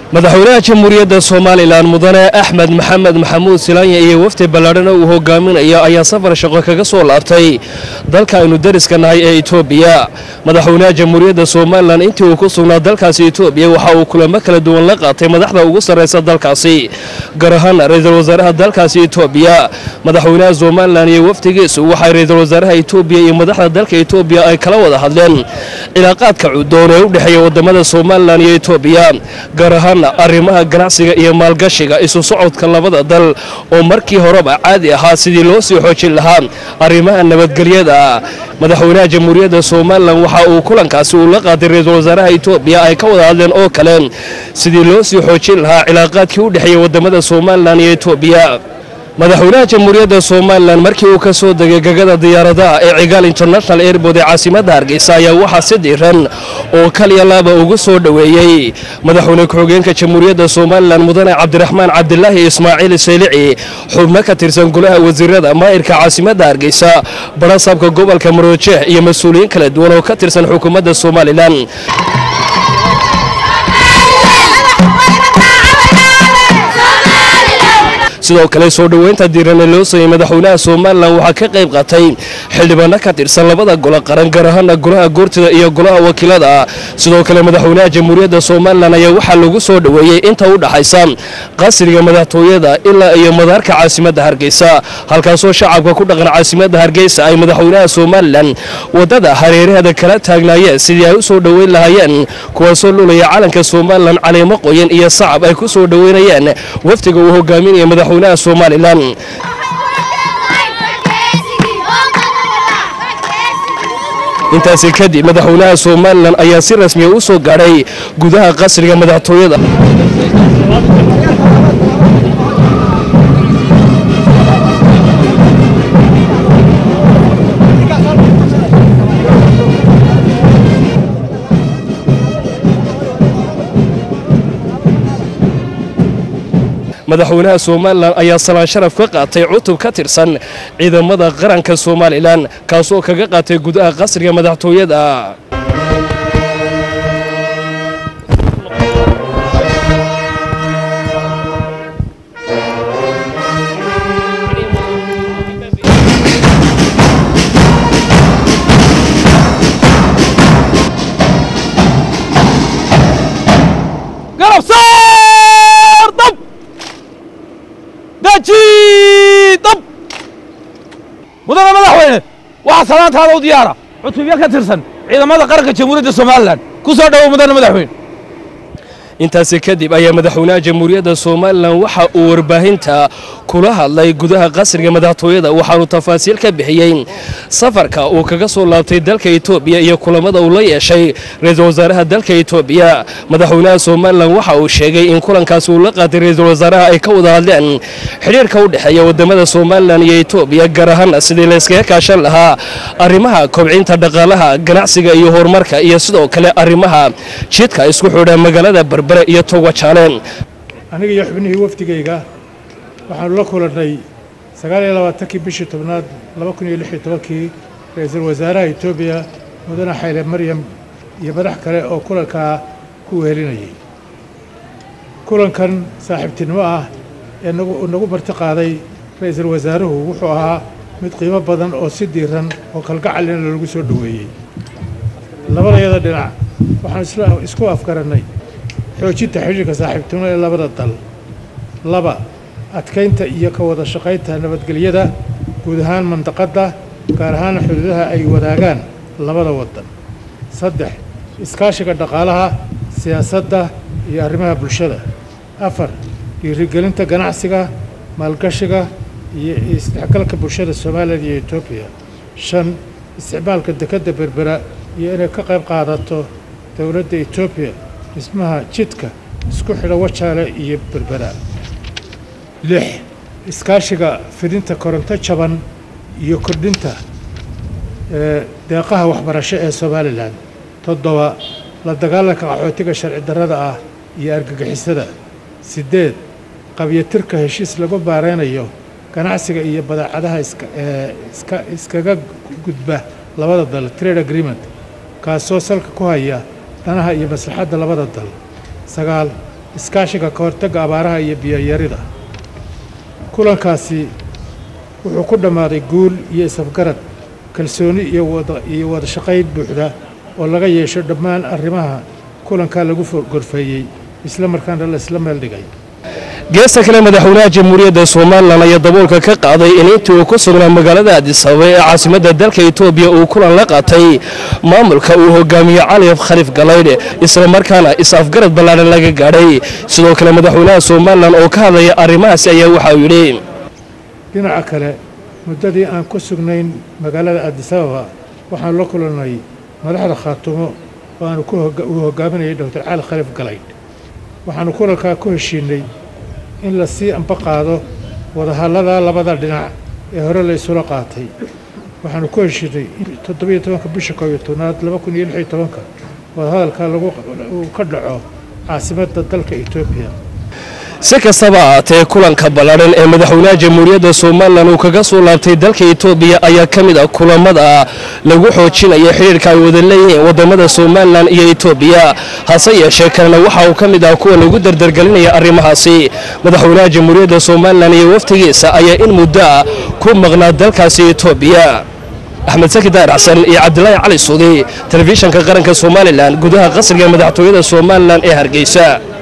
madaxweynaha jamhuuriyadda Soomaaliland mudane Axmed Maxamed Maxamuud Silaanya iyo wafdi ballaaran uu hogaaminayo ayaa safar shaqo kaga soo laabtay dalka aynu dariska nahay ee Itoobiya. madaxweynaha jamhuuriyadda Soomaaliland intii uu ku sugnaa dalkaasi Itoobiya waxa uu kulamo kala duwan la qaatay madaxda ugu sareysa dalkaasi, gaar ahaan ra'iisul wasaaraha dalkaasi Itoobiya. madaxweynaha Soomaaliland iyo wafdigiisu waxay ra'iisul wasaaraha Itoobiya iyo madaxda dalka Itoobiya ay kala wada hadleen cilaaqaadka cudoon ee u dhaxeeya wadamada Soomaaliland iyo Itoobiya, gaar ahaan arrimaha ganacsiga iyo maalgashiga isu socodka labada dal oo markii horeba caadi ahaa sidii loo sii xoojin lahaa arrimaha nabadgelyada. madaxweynaha jamhuuriyadda Soomaaliland waxa uu kulankaasi uu la qaaday ra'iisul wasaaraha Itoobiya ay ka wada hadleen oo kale sidii loo sii xoojin lahaa cilaaqaadkii u dhaxeeya wadamada Soomaaliland iyo Itoobiya. madaxweynaha jamhuuriyadda Soomaaliland markii uu ka soo degay gagada diyaaradaha ee Cigaal International Airport ee caasimadda Hargeysa ayaa waxa si diiran oo kaliya laba ugu soo dhaweeyay madaxweyne ku-xigeenka jamhuuriyadda Soomaaliland mudane Cabdiraxmaan Cabdilaahi Ismaaciil Saylici, xubno ka tirsan golaha wasiirada maayirka caasimadda Hargeysa, barasaabka gobolka Maroojeh iyo mas'uuliyiin kala duwan oo ka tirsan xukuumadda Soomaaliland. sidoo kale soo dhaweynta diiran ee loo sameeyay madaxweynaha Soomaaliland waxa ka qayb qaatay xildhibaano ka tirsan labada golo qaran, gaar ahaan golaha guurtida iyo golaha wakiilada. sidoo kale madaxweynaha jamhuuriyadda Soomaaliland ayaa waxa lagu soo dhaweeyay inta u dhaxaysa qasriga madaxtooyada ilaa iyo madaarka caasimadda Hargeysa, halkaasoo shacabka ku dhaqan caasimadda Hargeysa ay madaxweynaha Soomaaliland wadada hareeraheeda kala taagnaayeen sidii ay u soo dhaweyn lahaayeen, kuwaasoo lulaya calanka Soomaaliland caleemo qoyan iyo sacab ay ku soo dhaweynayeen wafdiga uu hogaaminayo madaxweynaha Soomaaliland. intaasi kadib madaxweynaha Soomaaliland ayaa si rasmi ah u soo gaaray gudaha qasriga madaxtooyada. madaxweynaha Soomaaliland ayaa salaan sharaf ka qaatay cutub ka tirsan ciidamada qaranka Soomaaliland kaasoo kaga qaatay gudaha qasriga madaxtooyada. mudane madaxweyne waxa salaantaada u diyaara cutubyo ka tirsan ciidamada qaranka jamhuuriyadda Soomaaliland ku soo dhawow mudane madaxweyne. intaasi kadib ayaa madaxweynaha jamhuuriyadda Soomaaliland waxa uu warbaahinta kula hadlay gudaha qasriga madaxtooyada, waxaanu tafaasiil ka bixiyay safarka uu kaga soo laabtay dalka Itoobiya iyo kulamada uu la yeeshay ra'iisul wasaaraha dalka Itoobiya. madaxweynaha Soomaaliland waxa uu sheegay in kulankaas uu la qaaday ra'iisul wasaaraha ay ka wada hadleen xiriirka u dhaxeeya wadamada Soomaaliland iyo Itoobiya, gaar ahaan sidii la iskaga kaashan lahaa arrimaha kobcinta dhaqaalaha, ganacsiga iyo horumarka, iyo sidoo kale arrimaha jidka isku xidha magaalada Berbera iyo Togwajaale. aniga iyo xubnihii wafdigayga waxaan la kulannay 29 bishii 10 2016 ra'iisul wasaaraha Itoobiya mudane Haile Mariam iyo madax kale oo kulanka ku wehelinayay. kulankan saaxiibtinimo ah ee nagu marti qaaday ra'iisul wasaaruhu wuxuu ahaa mid qiimo badan oo si diiran oo kalgacal lagu soo dhaweeyay. labadayada dhinac waxaan isku afgaranay xoojinta xiriirka saaxiibtinimo ee labada dal. laba, adkeynta iyo ka wada shaqaynta nabadgelyada guud ahaan mandaqadda, gaar ahaan xuduudaha ay wadaagaan labada wadan. saddex, iskaashiga dhaqaalaha, siyaasadda iyo arrimaha bulshada. afar, dhiirigelinta ganacsiga, maalgashiga iyo isdhexgalka bulshada Soomaaliland iyo Itoobiya. shan, isticmaalka dekedda Berbera iyo inay ka qayb qaadato dowladda Itoobiya dhismaha jidka isku xidha Wajaale iyo Berbera. lix, iskaashiga fidinta koronto jaban iyo kordhinta deeqaha waxbarasho ee Soomaaliland. toddoba, la dagaalanka qaxootiga sharci darrada ah iyo argagixisada. sideed, qabyatirka heshiis lagu baareynayo ganacsiga iyo badeecadaha iskaga gudba labada dal, trade agreement, kaasoo salka ku haya danaha iyo maslaxadda labada dal. sagaal, iskaashiga ka hortagga abaaraha iyo biyo-yarida. kulankaasi wuxuu ku dhammaaday guul iyo isafgarad, kalsooni iyo wada shaqayn buuxda oo laga yeesho dhammaan arrimaha kulanka lagu gorfeeyey isla markaana la isla meel dhigay. geesta kale madaxweynaha jamhuuriyadda Soomaaliland ayaa daboolka ka qaaday in intii uu ku sugnaa magaalada Addis Ababa ee caasimadda dalka Itoobiya uu kulan la qaatay maamulka uu hogaamiyo Cali Khaliif Galaydh isla markaana is-afgarad ballaaran laga gaadhay. sidoo kale madaxweynaha Soomaaliland oo ka hadlaya arrimahaas ayaa waxa uu yidhi dhinaca kale muddadii aan ku sugnayn magaalada Addis Ababa waxaan la kulannay madaxda Khaatumo oo aan u hogaaminayay Dr. Cali Khaliif Galaydh. waxaanu kulankaa ku heshiinay in la sii amba qaado wadahadallada labada dhinac ee hore la isula qaatay. waxaanu ku heshiinay in 17 bisha 11 2016 wadahadalka uu ka dhaco caasimadda dalka Itoobiya. si kastaba ahaatee kulanka ballaaran ee madaxweynaha jamhuuriyadda Soomaaliland uu kaga soo laabtay dalka Itoobiya ayaa ka mid ah kulamada lagu xoojinayo xiriirka ay wada leeyihiin wadamada Soomaaliland iyo Itoobiya. hase yeeshee kalena waxa uu ka mid ah kuwa lagu dardargelinaya arrimahaasi. madaxweynaha jamhuuriyadda Soomaaliland iyo waftigiisa ayaa in muddo ku maqnaa dalkaasi Itoobiya. axmed saki daar xasan iyo cabdilaahi cali suudi telefishinka qaranka Soomaaliland gudaha qasriga madaxtooyada Soomaaliland ee Hargeysa.